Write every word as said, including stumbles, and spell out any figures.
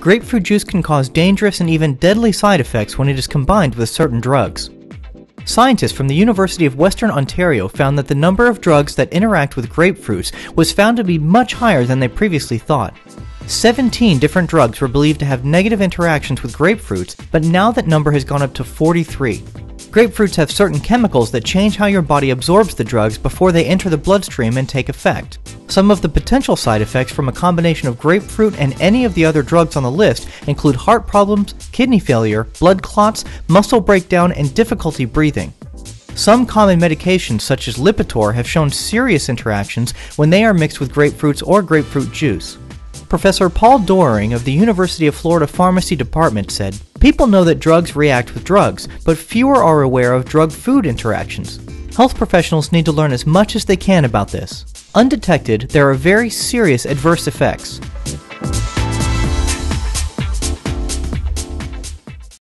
grapefruit juice can cause dangerous and even deadly side effects when it is combined with certain drugs. Scientists from the University of Western Ontario found that the number of drugs that interact with grapefruits was found to be much higher than they previously thought. seventeen different drugs were believed to have negative interactions with grapefruits, but now that number has gone up to forty-three. Grapefruits have certain chemicals that change how your body absorbs the drugs before they enter the bloodstream and take effect. Some of the potential side effects from a combination of grapefruit and any of the other drugs on the list include heart problems, kidney failure, blood clots, muscle breakdown, and difficulty breathing. Some common medications such as Lipitor have shown serious interactions when they are mixed with grapefruits or grapefruit juice. Professor Paul Doering of the University of Florida Pharmacy Department said, "People know that drugs react with drugs, but fewer are aware of drug-food interactions. Health professionals need to learn as much as they can about this. Undetected, there are very serious adverse effects."